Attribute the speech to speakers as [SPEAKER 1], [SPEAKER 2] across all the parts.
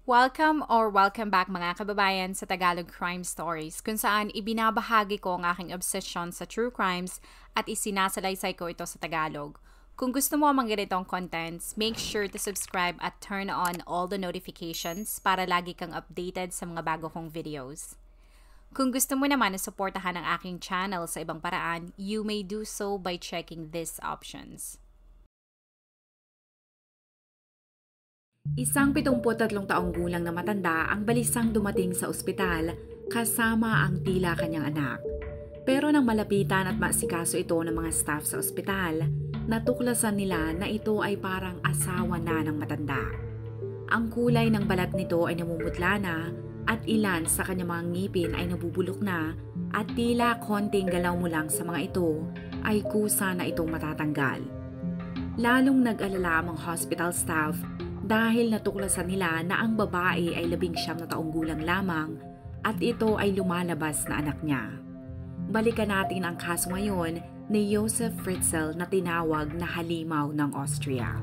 [SPEAKER 1] Welcome back mga kababayan sa Tagalog Crime Stories kung saan ibinabahagi ko ang aking obsession sa true crimes at isinasalaysay ko ito sa Tagalog. Kung gusto mo ang mga ganitong contents, make sure to subscribe at turn on all the notifications para lagi kang updated sa mga bago kong videos. Kung gusto mo naman na suportahan ang aking channel sa ibang paraan, you may do so by checking these options.
[SPEAKER 2] Isang 73 taong gulang na matanda ang balisang dumating sa ospital kasama ang tila kanyang anak. Pero nang malapitan at maasikaso ito ng mga staff sa ospital, natuklasan nila na ito ay parang asawa na ng matanda. Ang kulay ng balat nito ay namumutla na at ilan sa kanyang mga ngipin ay nabubulok na at tila konting galaw mo lang sa mga ito ay kusa na itong matatanggal. Lalong nag-alala ang hospital staff dahil natuklasan nila na ang babae ay 19 na taong gulang lamang at ito ay lumalabas na anak niya. Balikan natin ang kaso ngayon ni Josef Fritzl na tinawag na Halimaw ng Austria.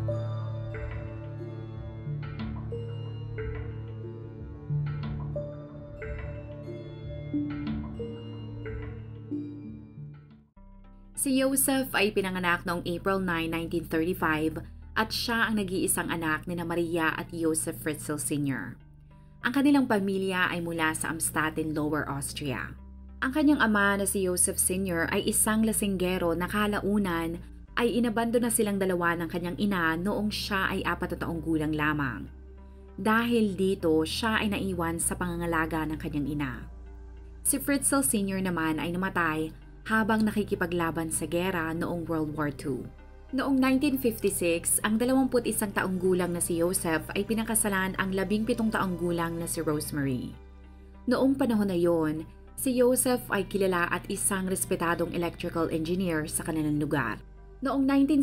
[SPEAKER 2] Si Josef ay pinanganak noong April 9, 1935 at siya ang nag-iisang anak ni Maria at Josef Fritzl Sr. Ang kanilang pamilya ay mula sa Amstatten, Lower Austria. Ang kanyang ama na si Josef Sr. ay isang lasinggero na kalaunan ay inabando na silang dalawa ng kanyang ina noong siya ay 4 na taong gulang lamang. Dahil dito, siya ay naiwan sa pangangalaga ng kanyang ina. Si Fritzl Sr. naman ay namatay habang nakikipaglaban sa gera noong World War II. Noong 1956, ang 21 taong gulang na si Josef ay pinakasalan ang 17 taong gulang na si Rosemary. Noong panahon na yon, si Josef ay kilala at isang respetadong electrical engineer sa kanilang lugar. Noong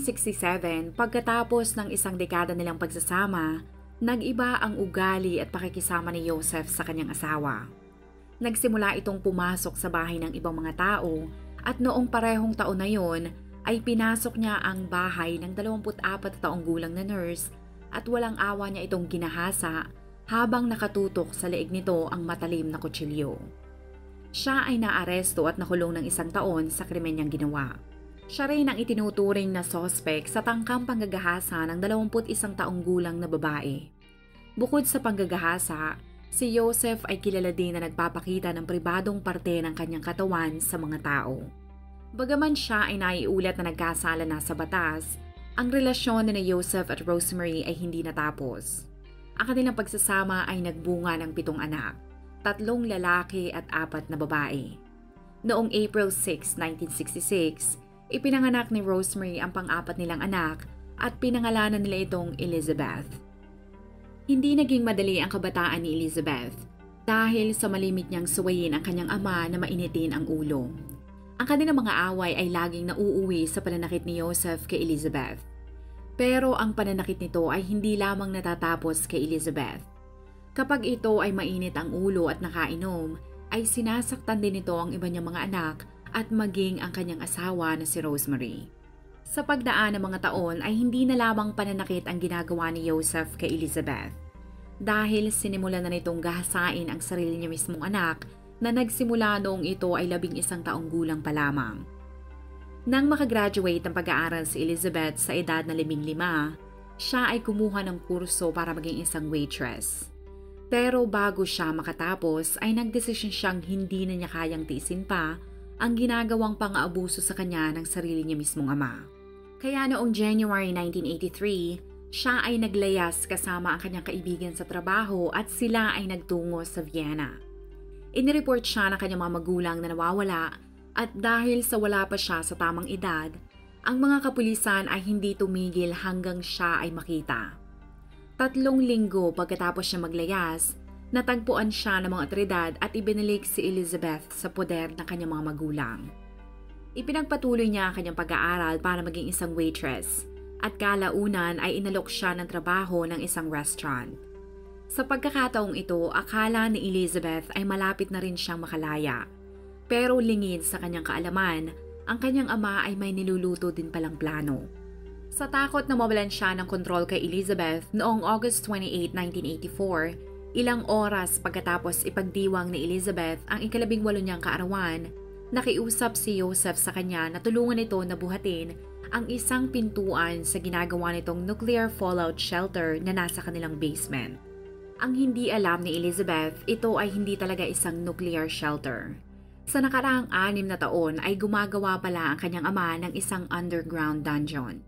[SPEAKER 2] 1967, pagkatapos ng isang dekada nilang pagsasama, nag-iba ang ugali at pakikisama ni Josef sa kanyang asawa. Nagsimula itong pumasok sa bahay ng ibang mga tao at noong parehong taon na yon, ay pinasok niya ang bahay ng 24 taong gulang na nurse at walang awa niya itong ginahasa habang nakatutok sa leeg nito ang matalim na kutsilyo. Siya ay naaresto at nakulong ng 1 taon sa krimen niyang ginawa. Siya rin ang itinuturing na sospek sa tangkang panggagahasa ng 21 taong gulang na babae. Bukod sa panggagahasa, si Josef ay kilala din na nagpapakita ng pribadong parte ng kanyang katawan sa mga tao. Bagaman siya ay naiulat na nagkasala na sa batas, ang relasyon ni Josef at Rosemary ay hindi natapos. Ang kanilang pagsasama ay nagbunga ng 7 anak, 3 lalaki at 4 na babae. Noong April 6, 1966, ipinanganak ni Rosemary ang pang-4 nilang anak at pinangalanan nila itong Elizabeth. Hindi naging madali ang kabataan ni Elizabeth dahil sa malimit niyang suwayin ang kanyang ama na mainitin ang ulo. Ang kanilang mga away ay laging nauuwi sa pananakit ni Josef kay Elizabeth. Pero ang pananakit nito ay hindi lamang natatapos kay Elizabeth. Kapag ito ay mainit ang ulo at nakainom, ay sinasaktan din ito ang iba niyang mga anak at maging ang kanyang asawa na si Rosemary. Sa pagdaan ng mga taon ay hindi na lamang pananakit ang ginagawa ni Josef kay Elizabeth. Dahil sinimulan na nitong gahasain ang sarili niya mismong anak na nagsimula noong ito ay 11 taong gulang pa lamang. Nang makagraduate ng pag-aaral si Elizabeth sa edad na 15, siya ay kumuha ng kurso para maging isang waitress. Pero bago siya makatapos ay nagdesisyon siyang hindi na niya kayang tiisin pa ang ginagawang pang-aabuso sa kanya ng sarili niya mismong ama. Kaya noong January 1983, siya ay naglayas kasama ang kanyang kaibigan sa trabaho at sila ay nagtungo sa Vienna. Inireport siya ng kanyang mga magulang na nawawala at dahil sa wala pa siya sa tamang edad, ang mga kapulisan ay hindi tumigil hanggang siya ay makita. 3 linggo pagkatapos siya maglayas, natagpuan siya ng mga otoridad at ibinalik si Elizabeth sa poder ng kanyang mga magulang. Ipinagpatuloy niya ang kanyang pag-aaral para maging isang waitress at kalaunan ay inalok siya ng trabaho ng isang restaurant. Sa pagkakataong ito, akala ni Elizabeth ay malapit na rin siyang makalaya. Pero lingid sa kanyang kaalaman, ang kanyang ama ay may niluluto din palang plano. Sa takot na mawalan siya ng kontrol kay Elizabeth noong August 28, 1984, Ilang oras pagkatapos ipagdiwang ni Elizabeth ang ika-18 niyang kaarawan, nakiusap si Joseph sa kanya na tulungan ito na buhatin ang isang pintuan sa ginagawa nitong nuclear fallout shelter na nasa kanilang basement. Ang hindi alam ni Elizabeth, ito ay hindi talaga isang nuclear shelter. Sa nakaraang 6 na taon ay gumagawa pala ang kanyang ama ng isang underground dungeon.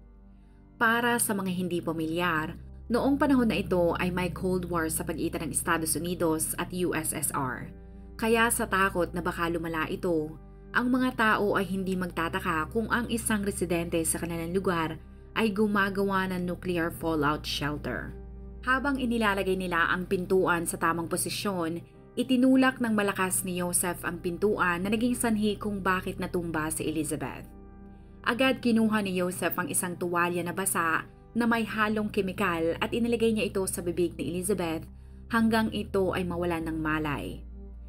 [SPEAKER 2] Para sa mga hindi pamilyar, noong panahon na ito ay may Cold War sa pagitan ng Estados Unidos at USSR. Kaya sa takot na baka lumala ito, ang mga tao ay hindi magtataka kung ang isang residente sa kanilang lugar ay gumagawa ng nuclear fallout shelter. Habang inilalagay nila ang pintuan sa tamang posisyon, itinulak ng malakas ni Joseph ang pintuan na naging sanhi kung bakit natumba si Elizabeth. Agad kinuha ni Joseph ang isang tuwalya na basa na may halong kemikal at inilagay niya ito sa bibig ni Elizabeth hanggang ito ay mawalan ng malay.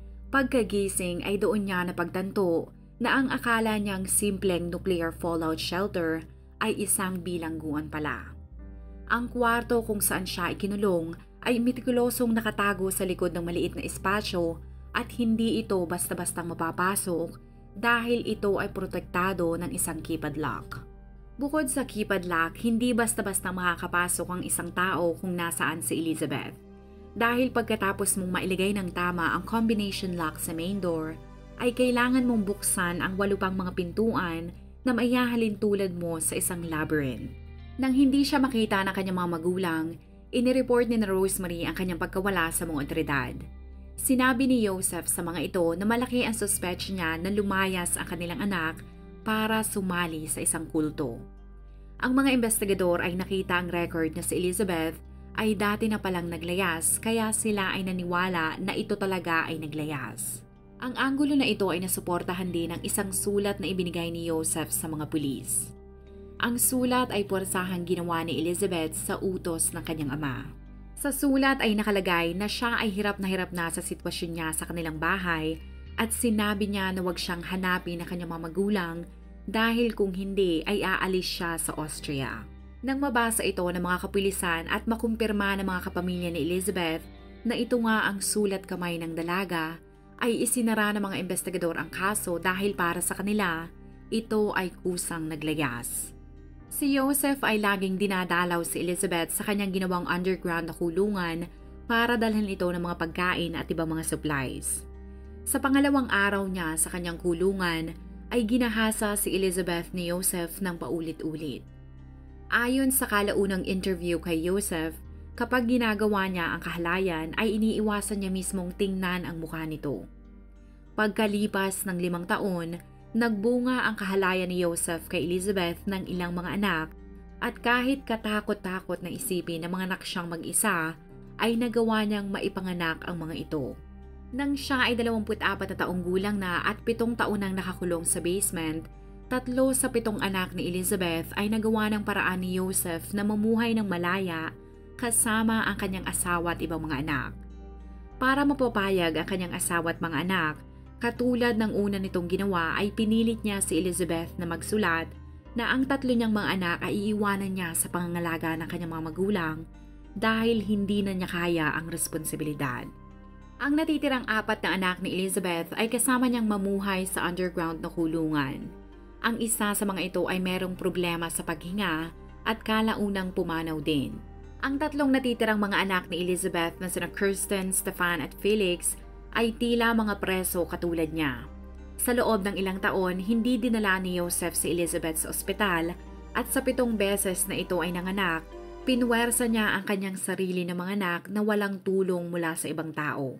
[SPEAKER 2] Pagkagising ay doon niya napagtanto na ang akala niyang simpleng nuclear fallout shelter ay isang bilangguan pala. Ang kwarto kung saan siya ikinulong ay metikulosong nakatago sa likod ng maliit na espasyo at hindi ito basta-bastang mapapasok dahil ito ay protektado ng isang keypad lock. Bukod sa keypad lock, hindi basta-basta makakapasok ang isang tao kung nasaan si Elizabeth. Dahil pagkatapos mong mailagay ng tama ang combination lock sa main door, ay kailangan mong buksan ang 8 pang mga pintuan na maihahalin tulad mo sa isang labyrinth. Nang hindi siya makita ng kanyang mga magulang, inireport ni Rosemary ang kanyang pagkawala sa mga otoridad. Sinabi ni Joseph sa mga ito na malaki ang suspect niya na lumayas ang kanilang anak para sumali sa isang kulto. Ang mga investigador ay nakita ang record na si Elizabeth ay dati na palang naglayas kaya sila ay naniwala na ito talaga ay naglayas. Ang anggulo na ito ay nasuportahan din ng isang sulat na ibinigay ni Joseph sa mga pulis. Ang sulat ay puwersahang ginawa ni Elizabeth sa utos ng kanyang ama. Sa sulat ay nakalagay na siya ay hirap na sa sitwasyon niya sa kanilang bahay at sinabi niya na huwag siyang hanapin ng kanyang mga magulang dahil kung hindi ay aalis siya sa Austria. Nang mabasa ito ng mga kapulisan at makumpirma ng mga kapamilya ni Elizabeth na ito nga ang sulat kamay ng dalaga, ay isinara ng mga investigador ang kaso dahil para sa kanila, ito ay kusang naglayas. Si Joseph ay laging dinadalaw si Elizabeth sa kanyang ginawang underground na kulungan para dalhin ito ng mga pagkain at ibang mga supplies. Sa pangalawang araw niya sa kanyang kulungan, ay ginahasa si Elizabeth ni Joseph ng paulit-ulit. Ayon sa kalaunang interview kay Joseph, kapag ginagawa niya ang kahalayan ay iniiwasan niya mismong tingnan ang mukha nito. Pagkalipas ng 5 taon, nagbunga ang kahalayan ni Joseph kay Elizabeth ng ilang mga anak at kahit katakot-takot na isipin na mga anak siyang mag-isa, ay nagawa niyang maipanganak ang mga ito. Nang siya ay 24 na taong gulang na at 7 taon nang nakakulong sa basement, 3 sa 7 anak ni Elizabeth ay nagawa ng paraan ni Joseph na mamuhay ng malaya kasama ang kanyang asawa at ibang mga anak. Para mapapayag ang kanyang asawa at mga anak, katulad ng una nitong ginawa ay pinilit niya si Elizabeth na magsulat na ang 3 niyang mga anak ay iiwanan niya sa pangangalaga ng kanyang mga magulang dahil hindi na niya kaya ang responsibilidad. Ang natitirang 4 na anak ni Elizabeth ay kasama niyang mamuhay sa underground na kulungan. Ang isa sa mga ito ay merong problema sa paghinga at kalaunang pumanaw din. Ang 3 natitirang mga anak ni Elizabeth na sina Kirsten, Stefan at Felix ay tila mga preso katulad niya. Sa loob ng ilang taon, hindi dinala ni Joseph si Elizabeth sa ospital at sa 7 beses na ito ay nanganak, pinwersa niya ang kanyang sarili na mga anak na walang tulong mula sa ibang tao.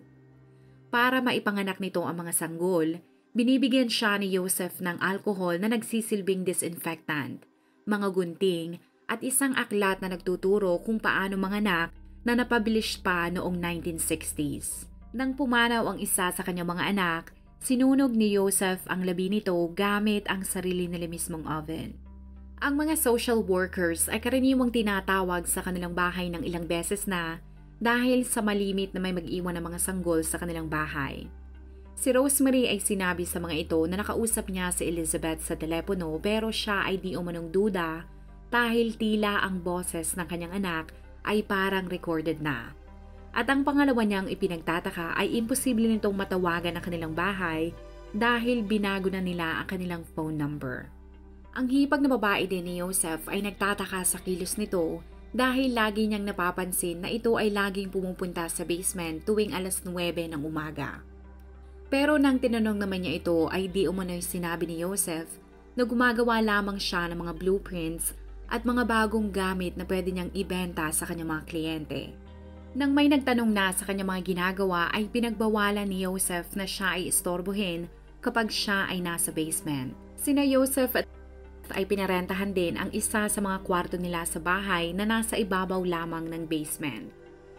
[SPEAKER 2] Para maipanganak nito ang mga sanggol, binibigyan siya ni Joseph ng alcohol na nagsisilbing disinfectant, mga gunting at isang aklat na nagtuturo kung paano manganak na napabilish pa noong 1960s. Nang pumanaw ang isa sa kanyang mga anak, sinunog ni Joseph ang labi nito gamit ang sarili nila mismong oven. Ang mga social workers ay karaniwang tinatawag sa kanilang bahay ng ilang beses na dahil sa malimit na may mag-iwan ng mga sanggol sa kanilang bahay. Si Rosemary ay sinabi sa mga ito na nakausap niya si Elizabeth sa telepono pero siya ay di umanong duda dahil tila ang boses ng kanyang anak ay parang recorded na. At ang pangalawa niyang ipinagtataka ay imposible nitong matawagan ang kanilang bahay dahil binago na nila ang kanilang phone number. Ang hipag na babae din ni Joseph ay nagtataka sa kilos nito dahil lagi niyang napapansin na ito ay laging pumupunta sa basement tuwing alas 9 ng umaga. Pero nang tinanong naman niya ito ay di umano'y sinabi ni Joseph na gumagawa lamang siya ng mga blueprints at mga bagong gamit na pwede niyang ibenta sa kanyang mga kliyente. Nang may nagtanong na sa kanyang mga ginagawa ay pinagbawalan ni Joseph na siya ay istorbohin kapag siya ay nasa basement. Sina Joseph at ay pinarentahan din ang isa sa mga kwarto nila sa bahay na nasa ibabaw lamang ng basement.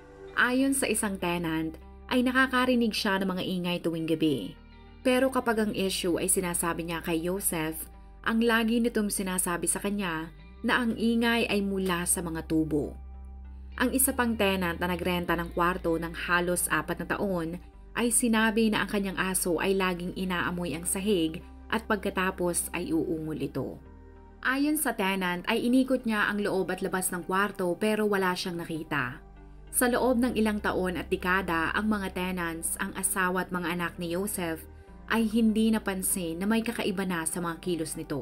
[SPEAKER 2] Ayon sa isang tenant, ay nakakarinig siya ng mga ingay tuwing gabi. Pero kapag ang issue ay sinasabi niya kay Joseph, ang lagi nitong sinasabi sa kanya na ang ingay ay mula sa mga tubo. Ang isa pang tenant na nagrenta ng kwarto ng halos 4 na taon ay sinabi na ang kanyang aso ay laging inaamoy ang sahig at pagkatapos ay uungol ito. Ayon sa tenant ay inikot niya ang loob at labas ng kwarto pero wala siyang nakita. Sa loob ng ilang taon at dekada, ang mga tenants, ang asawa at mga anak ni Joseph ay hindi napansin na may kakaiba na sa mga kilos nito.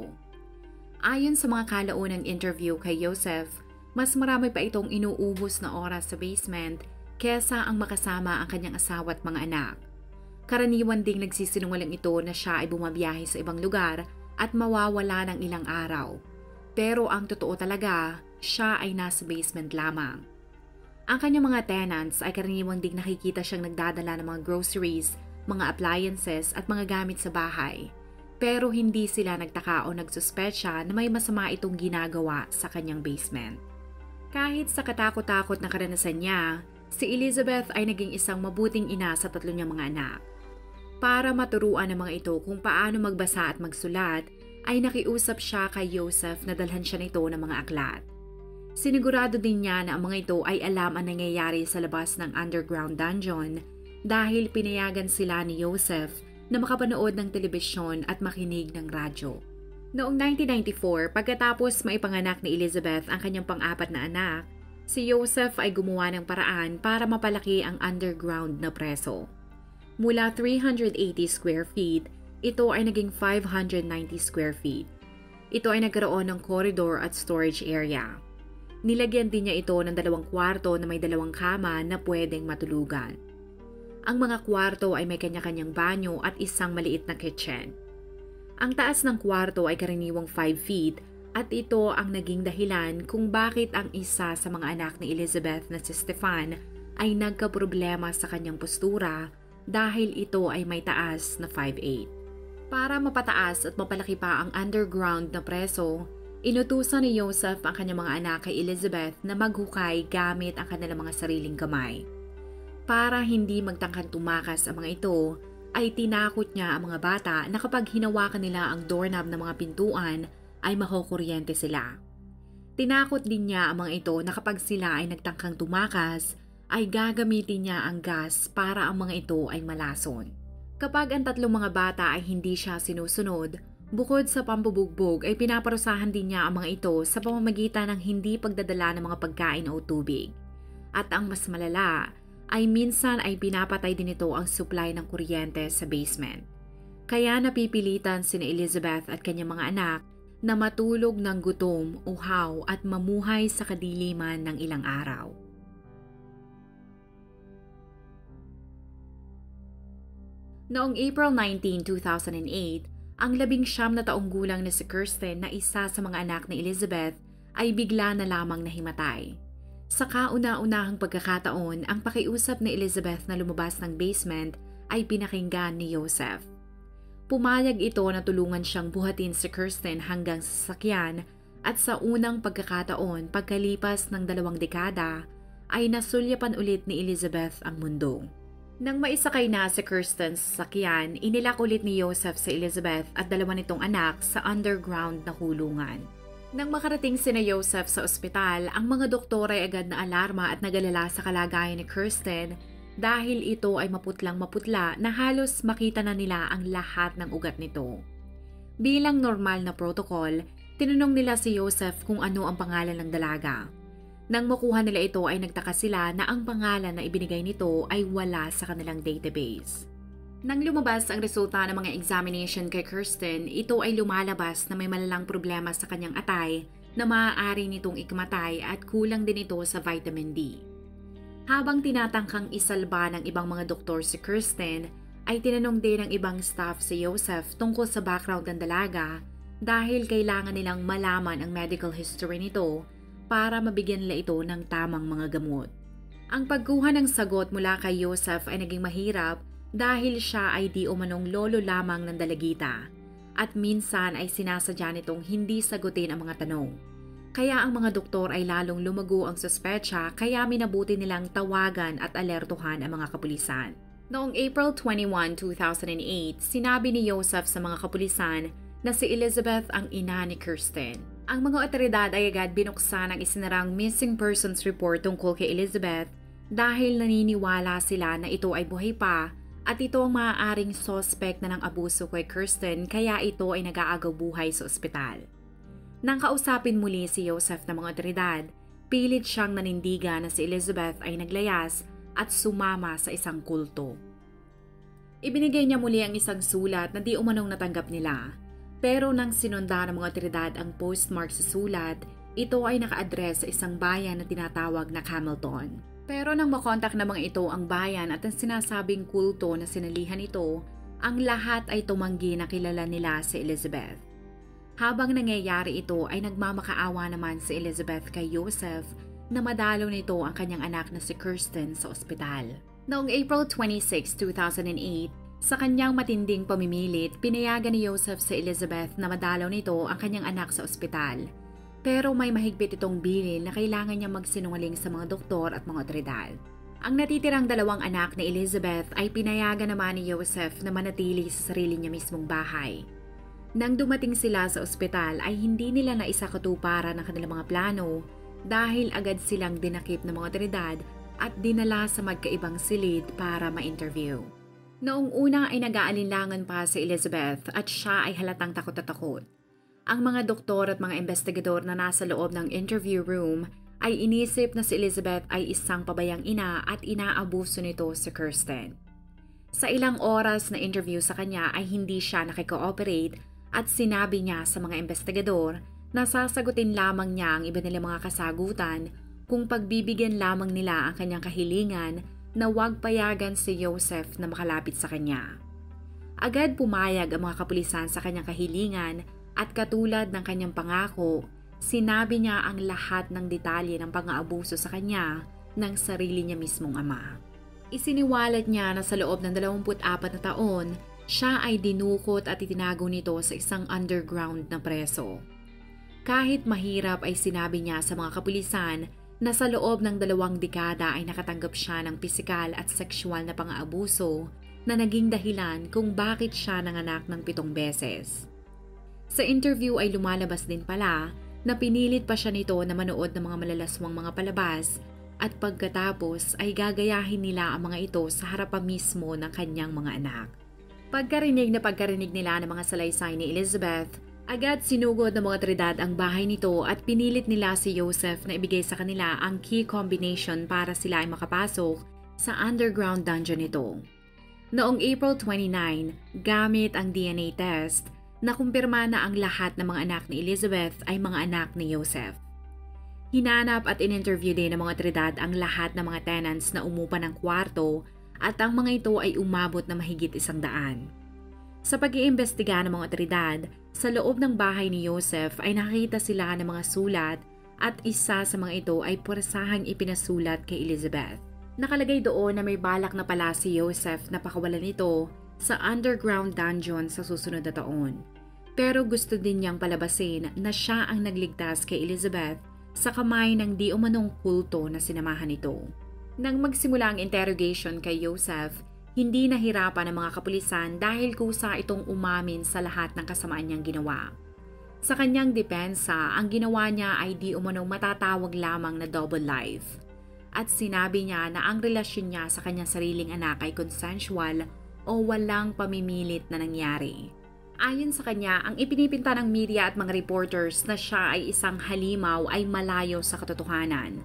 [SPEAKER 2] Ayon sa mga kalaunang interview kay Joseph, mas marami pa itong inuubos na oras sa basement kesa ang makasama ang kanyang asawa at mga anak. Karaniwan ding nagsisinungaling ito na siya ay bumabiyahe sa ibang lugar at mawawala ng ilang araw. Pero ang totoo talaga, siya ay nasa basement lamang. Ang kanyang mga tenants ay karaniwang ding nakikita siyang nagdadala ng mga groceries, mga appliances at mga gamit sa bahay. Pero hindi sila nagtaka o nagsuspetsya na may masama itong ginagawa sa kanyang basement. Kahit sa katakot-takot na karanasan niya, si Elizabeth ay naging isang mabuting ina sa 3 niyang mga anak. Para maturuan ng mga ito kung paano magbasa at magsulat, ay nakiusap siya kay Joseph na dalhan siya nito ng mga aklat. Sinigurado din niya na ang mga ito ay alam ang nangyayari sa labas ng underground dungeon dahil pinayagan sila ni Joseph na makapanood ng telebisyon at makinig ng radyo. Noong 1994, pagkatapos maipanganak ni Elizabeth ang kanyang pang-4 na anak, si Joseph ay gumawa ng paraan para mapalaki ang underground na preso. Mula 380 square feet, ito ay naging 590 square feet. Ito ay nagkaroon ng corridor at storage area. Nilagyan din niya ito ng 2 kwarto na may 2 kama na pwedeng matulugan. Ang mga kwarto ay may kanya-kanyang banyo at isang maliit na kitchen. Ang taas ng kwarto ay karaniwang 5 feet at ito ang naging dahilan kung bakit ang isa sa mga anak ni Elizabeth na si Stefan ay nagkaproblema sa kanyang postura dahil ito ay may taas na 5'8". Para mapataas at mapalaki pa ang underground na preso, inutusan ni Joseph ang kanyang mga anak kay Elizabeth na maghukay gamit ang kanilang mga sariling kamay. Para hindi magtangkang tumakas ang mga ito, ay tinakot niya ang mga bata na kapag hinawakan nila ang doorknob ng mga pintuan ay makukuryente sila. Tinakot din niya ang mga ito na kapag sila ay nagtangkang tumakas ay gagamitin niya ang gas para ang mga ito ay malason. Kapag ang 3 mga bata ay hindi siya sinusunod, bukod sa pambubugbog ay pinaparusahan din niya ang mga ito sa pamamagitan ng hindi pagdadala ng mga pagkain o tubig. At ang mas malala, ay minsan ay pinapatay din ito ang supply ng kuryente sa basement. Kaya napipilitan sina Elizabeth at kanyang mga anak na matulog ng gutom, uhaw at mamuhay sa kadiliman ng ilang araw. Noong April 19, 2008, ang 19 na taong gulang na si Kirsten na isa sa mga anak ni Elizabeth ay bigla na lamang nahimatay. Sa kauna-unahang pagkakataon, ang pakiusap ni Elizabeth na lumabas ng basement ay pinakinggan ni Joseph. Pumayag ito na tulungan siyang buhatin si Kirsten hanggang sa sasakyan at sa unang pagkakataon pagkalipas ng 2 dekada ay nasulyapan ulit ni Elizabeth ang mundo. Nang maisakay na si Kirsten sa sasakyan, inilak ulit ni Joseph si Elizabeth at 2 nitong anak sa underground na kulungan. Nang makarating sina Joseph sa ospital, ang mga doktor ay agad na alarma at nagalala sa kalagayan ni Kirsten dahil ito ay maputlang-maputla na halos makita na nila ang lahat ng ugat nito. Bilang normal na protocol, tinanong nila si Joseph kung ano ang pangalan ng dalaga. Nang makuha nila ito ay nagtaka sila na ang pangalan na ibinigay nito ay wala sa kanilang database. Nang lumabas ang resulta ng mga examination kay Kirsten, ito ay lumalabas na may malalang problema sa kanyang atay na maaari nitong ikamatay at kulang din ito sa vitamin D. Habang tinatangkang isalba ng ibang mga doktor si Kirsten, ay tinanong din ng ibang staff si Joseph tungkol sa background ng dalaga dahil kailangan nilang malaman ang medical history nito para mabigyan nila ito ng tamang mga gamot. Ang pagkuha ng sagot mula kay Joseph ay naging mahirap dahil siya ay di umanong lolo lamang ng dalagita at minsan ay sinasadya nitong hindi sagutin ang mga tanong. Kaya ang mga doktor ay lalong lumago ang suspetsya kaya minabuti nilang tawagan at alertuhan ang mga kapulisan. Noong April 21, 2008, sinabi ni Joseph sa mga kapulisan na si Elizabeth ang ina ni Kirsten. Ang mga otoridad ay agad binuksan ang isinarang missing persons report tungkol kay Elizabeth dahil naniniwala sila na ito ay buhay pa at ito ang maaaring suspect na ng abuso kay Kirsten kaya ito ay nag-aagaw buhay sa ospital. Nang kausapin muli si Joseph ng mga otoridad, pilit siyang nanindigan na si Elizabeth ay naglayas at sumama sa isang kulto. Ibinigay niya muli ang isang sulat na di umanong natanggap nila. Pero nang sinunda ng mga otoridad ang postmark sa sulat, ito ay naka-address sa isang bayan na tinatawag na Hamilton. Pero nang makontak na mga ito ang bayan at ang sinasabing kulto na sinalihan ito, ang lahat ay tumanggi na kilala nila si Elizabeth. Habang nangyayari ito ay nagmamakaawa naman si Elizabeth kay Joseph na madalaw nito ang kanyang anak na si Kirsten sa ospital. Noong April 26, 2008, sa kanyang matinding pamimilit, pinayagan ni Joseph sa Elizabeth na madalaw nito ang kanyang anak sa ospital. Pero may mahigpit itong bilin na kailangan niya magsinungaling sa mga doktor at mga otoridad. Ang natitirang dalawang anak ni Elizabeth ay pinayagan naman ni Joseph na manatili sa sarili niya mismong bahay. Nang dumating sila sa ospital ay hindi nila naisakatuparan ang kanilang mga plano dahil agad silang dinakip ng mga otoridad at dinala sa magkaibang silid para ma-interview. Noong una ay nag-aalinlangan pa si Elizabeth at siya ay halatang takot na takot. Ang mga doktor at mga investigador na nasa loob ng interview room ay inisip na si Elizabeth ay isang pabayang ina at inaabuso nito si Kirsten. Sa ilang oras na interview sa kanya ay hindi siya nakikooperate at sinabi niya sa mga investigador na sasagutin lamang niya ang iba nilang mga kasagutan kung pagbibigyan lamang nila ang kanyang kahilingan na huwag payagan si Joseph na makalapit sa kanya. Agad pumayag ang mga kapulisan sa kanyang kahilingan at katulad ng kanyang pangako, sinabi niya ang lahat ng detalye ng pang-aabuso sa kanya ng sarili niya mismong ama. Isiniwalat niya na sa loob ng 24 na taon, siya ay dinukot at itinago nito sa isang underground na preso. Kahit mahirap ay sinabi niya sa mga kapulisan na sa loob ng 2 dekada ay nakatanggap siya ng pisikal at sexual na pang-aabuso na naging dahilan kung bakit siya nanganak ng 7 beses. Sa interview ay lumalabas din pala na pinilit pa siya nito na manood ng mga malalaswang mga palabas at pagkatapos ay gagayahin nila ang mga ito sa harapan mismo ng kanyang mga anak. Pagkarinig nila ng mga salaysay ni Elizabeth, agad sinugod ng mga otoridad ang bahay nito at pinilit nila si Joseph na ibigay sa kanila ang key combination para sila ay makapasok sa underground dungeon nito. Noong April 29, gamit ang DNA test, nakumpirma na ang lahat ng mga anak ni Elizabeth ay mga anak ni Joseph. Hinanap at in-interview din ng mga otoridad ang lahat ng mga tenants na umupa ng kwarto at ang mga ito ay umabot na mahigit 100. Sa pag-iimbestiga ng mga otoridad, sa loob ng bahay ni Joseph ay nakita sila ng mga sulat at isa sa mga ito ay puwersahang ipinasulat kay Elizabeth. Nakalagay doon na may balak na pala si Joseph na pakawalan ito sa underground dungeon sa susunod na taon. Pero gusto din niyang palabasin na siya ang nagligtas kay Elizabeth sa kamay ng di umanong kulto na sinamahan ito. Nang magsimula ang interrogation kay Joseph, hindi nahirapan ang mga kapulisan dahil kusa itong umamin sa lahat ng kasamaan niyang ginawa. Sa kanyang depensa, ang ginawa niya ay di umanong matatawag lamang na double life. At sinabi niya na ang relasyon niya sa kanyang sariling anak ay consensual o walang pamimilit na nangyari. Ayon sa kanya, ang ipinipinta ng media at mga reporters na siya ay isang halimaw ay malayo sa katotohanan.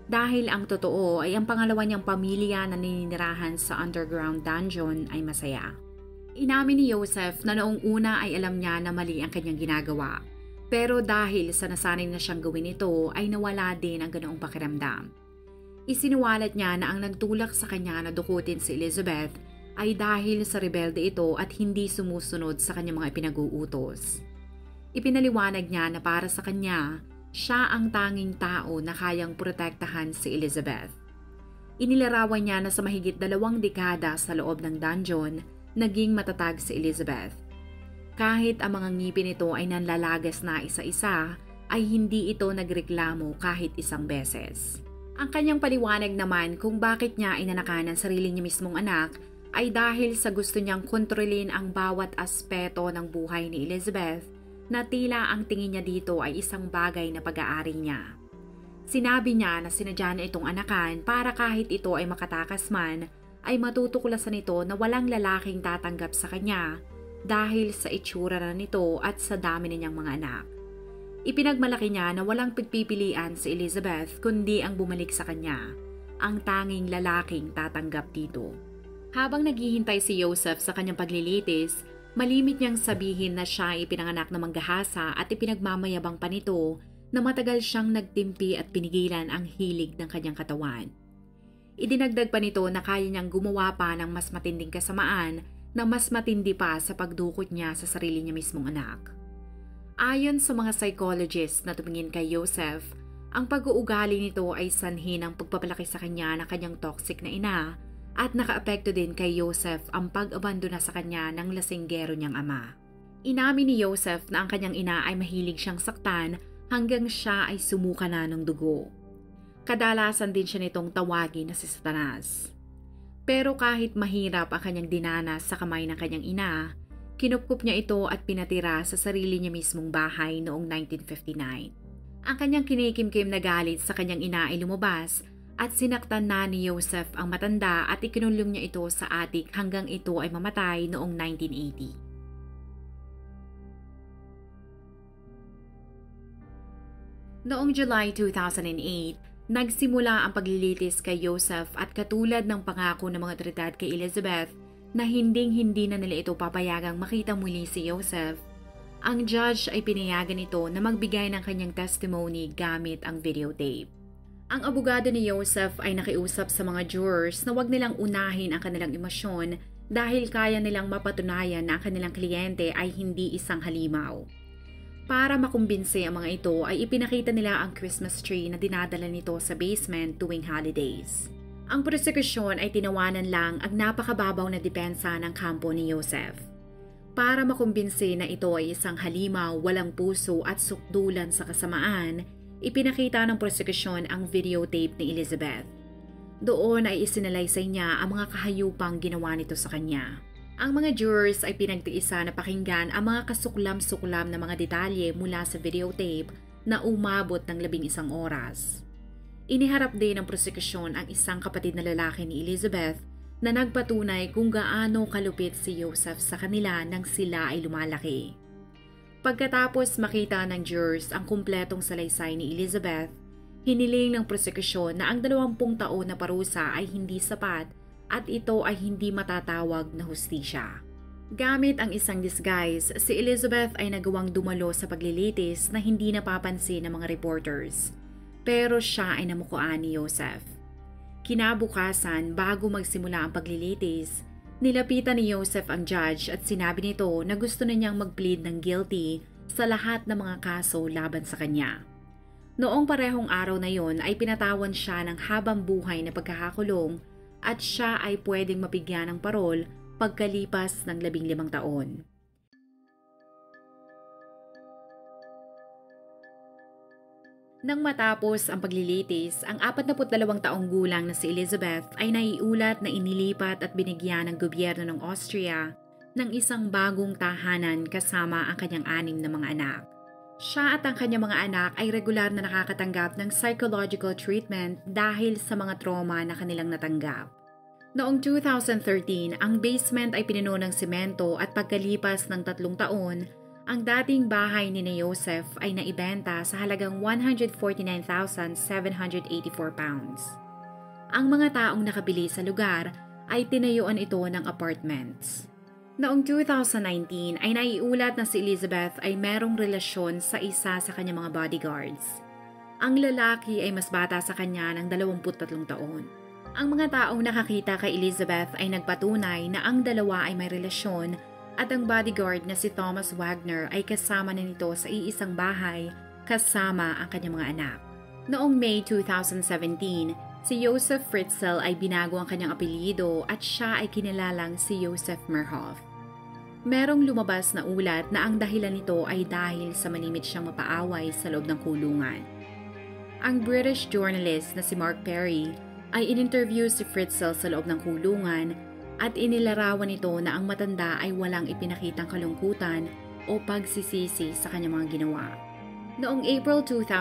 [SPEAKER 2] Dahil ang totoo ay ang pangalawa niyang pamilya na nininirahan sa underground dungeon ay masaya. Inamin ni Joseph na noong una ay alam niya na mali ang kanyang ginagawa. Pero dahil sa nasanay na siyang gawin ito ay nawala din ang ganoong pakiramdam. Isinuwalat niya na ang nagtulak sa kanya na dukutin si Elizabeth ay dahil sa rebelde ito at hindi sumusunod sa kanyang mga ipinag-uutos. Ipinaliwanag niya na para sa kanya, siya ang tanging tao na kayang protektahan si Elizabeth. Inilarawan niya na sa mahigit 2 dekada sa loob ng dungeon, naging matatag si Elizabeth. Kahit ang mga ngipin nito ay nanlalagas na isa-isa, ay hindi ito nagreklamo kahit isang beses. Ang kanyang paliwanag naman kung bakit niya inanakan ang sarili niya mismong anak ay dahil sa gusto niyang kontrolin ang bawat aspeto ng buhay ni Elizabeth na tila ang tingin niya dito ay isang bagay na pag-aari niya. Sinabi niya na sinadya niya itong anakan para kahit ito ay makatakas man, ay matutuklasan nito na walang lalaking tatanggap sa kanya dahil sa itsura na nito at sa dami na niyang mga anak. Ipinagmalaki niya na walang pagpipilian si Elizabeth kundi ang bumalik sa kanya, ang tanging lalaking tatanggap dito. Habang naghihintay si Joseph sa kanyang paglilitis, malimit niyang sabihin na siya ay ipinanganak na manggahasa at ipinagmamayabang pa nito na matagal siyang nagtimpi at pinigilan ang hilig ng kanyang katawan. Idinagdag pa nito na kaya niyang gumawa pa ng mas matinding kasamaan na mas matindi pa sa pagdukot niya sa sarili niya mismong anak. Ayon sa mga psychologist na tumingin kay Joseph, ang pag-uugali nito ay sanhi ng pagpapalaki sa kanya ng kanyang toxic na ina at nakaapekto din kay Joseph ang pag-abandona sa kanya ng lasinggero niyang ama. Inamin ni Joseph na ang kanyang ina ay mahilig siyang saktan hanggang siya ay sumuka na ng dugo. Kadalasan din siya nitong tawagin na si Satanas. Pero kahit mahirap ang kanyang dinanas sa kamay ng kanyang ina, kinupkup niya ito at pinatira sa sarili niya mismong bahay noong 1959. Ang kanyang kinikimkim na galit sa kanyang ina ay lumabas at sinaktan na ni Joseph ang matanda at ikinulong niya ito sa attic hanggang ito ay mamatay noong 1980. Noong July 2008, nagsimula ang paglilitis kay Joseph at katulad ng pangako ng mga otoridad kay Elizabeth na hinding-hindi na nila ito papayagang makita muli si Joseph, ang judge ay pinayagan ito na magbigay ng kanyang testimony gamit ang videotape. Ang abogado ni Joseph ay nakiusap sa mga jurors na huwag nilang unahin ang kanilang emosyon dahil kaya nilang mapatunayan na ang kanilang kliyente ay hindi isang halimaw. Para makumbinse ang mga ito ay ipinakita nila ang Christmas tree na dinadala nito sa basement tuwing holidays. Ang prosekusyon ay tinawanan lang ang napakababaw na depensa ng kampo ni Joseph. Para makumbinse na ito ay isang halimaw, walang puso at sukdulan sa kasamaan, ipinakita ng prosekusyon ang videotape ni Elizabeth. Doon ay isinalaysay niya ang mga kahayupang ginawa nito sa kanya. Ang mga jurors ay pinagtiisa na pakinggan ang mga kasuklam-suklam na mga detalye mula sa videotape na umabot ng 11 oras. Iniharap din ng prosekusyon ang isang kapatid na lalaki ni Elizabeth na nagpatunay kung gaano kalupit si Joseph sa kanila nang sila ay lumalaki. Pagkatapos makita ng jurors ang kumpletong salaysay ni Elizabeth, hiniling ng prosekusyon na ang 20 taon na parusa ay hindi sapat at ito ay hindi matatawag na hustisya. Gamit ang isang disguise, si Elizabeth ay nagawang dumalo sa paglilitis na hindi napapansin ng mga reporters. Pero siya ay namukuan ni Joseph. Kinabukasan, bago magsimula ang paglilitis, nilapitan ni Joseph ang judge at sinabi nito na gusto na niyang mag-plead ng guilty sa lahat ng mga kaso laban sa kanya. Noong parehong araw na yon ay pinatawan siya ng habang buhay na pagkakakulong at siya ay pwedeng mabigyan ng parol pagkalipas ng 15 taon. Nang matapos ang paglilitis, ang 42 taong gulang na si Elizabeth ay naiulat na inilipat at binigyan ng gobyerno ng Austria ng isang bagong tahanan kasama ang kanyang 6 na mga anak. Siya at ang kanyang mga anak ay regular na nakakatanggap ng psychological treatment dahil sa mga trauma na kanilang natanggap. Noong 2013, ang basement ay pinuno ng semento at pagkalipas ng 3 taon, Ang dating bahay ni Joseph ay naibenta sa halagang 149,784 pounds. Ang mga taong nakabili sa lugar ay tinayuan ito ng apartments. Noong 2019 ay naiulat na si Elizabeth ay merong relasyon sa isa sa kanyang mga bodyguards. Ang lalaki ay mas bata sa kanya ng 23 taon. Ang mga taong nakakita kay Elizabeth ay nagpatunay na ang dalawa ay may relasyon at ang bodyguard na si Thomas Wagner ay kasama na nito sa iisang bahay kasama ang kanyang mga anak. Noong May 2017, si Joseph Fritzl ay binago ang kanyang apelyido at siya ay kinilalang si Joseph Merhoff. Merong lumabas na ulat na ang dahilan nito ay dahil sa manimit siyang mapaaway sa loob ng kulungan. Ang British journalist na si Mark Perry ay in-interview si Fritzl sa loob ng kulungan at inilarawan nito na ang matanda ay walang ipinakitang kalungkutan o pagsisisi sa kanyang mga ginawa. Noong April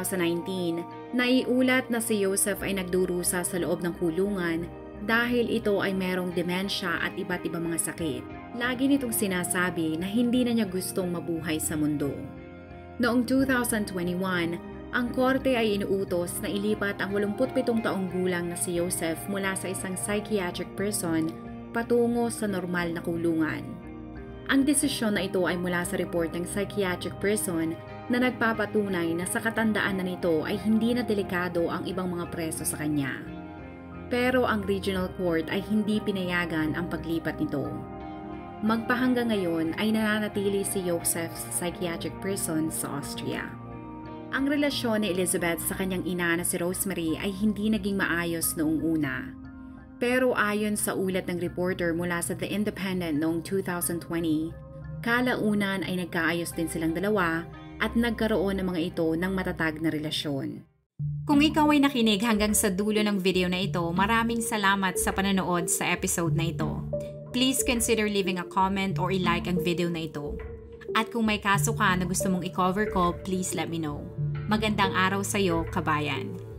[SPEAKER 2] 2019, naiulat na si Joseph ay nagdurusa sa loob ng kulungan dahil ito ay merong demensya at iba't ibang mga sakit. Lagi nitong sinasabi na hindi na niya gustong mabuhay sa mundo. Noong 2021, ang korte ay inuutos na ilipat ang 87 taong gulang na si Joseph mula sa isang psychiatric prison patungo sa normal na kulungan. Ang desisyon na ito ay mula sa report ng psychiatric prison na nagpapatunay na sa katandaan na nito ay hindi na delikado ang ibang mga preso sa kanya. Pero ang regional court ay hindi pinayagan ang paglipat nito. Magpahanggang ngayon ay nananatili si Joseph sa psychiatric prison sa Austria. Ang relasyon ni Elizabeth sa kanyang ina na si Rosemary ay hindi naging maayos noong una. Pero ayon sa ulat ng reporter mula sa The Independent noong 2020, kalaunan ay nagkaayos din silang dalawa at nagkaroon ng mga ito ng matatag na relasyon.
[SPEAKER 1] Kung ikaw ay nakinig hanggang sa dulo ng video na ito, maraming salamat sa panonood sa episode na ito. Please consider leaving a comment or i-like ang video na ito. At kung may kaso ka na gusto mong i-cover ko, please let me know. Magandang araw sa iyo, kabayan.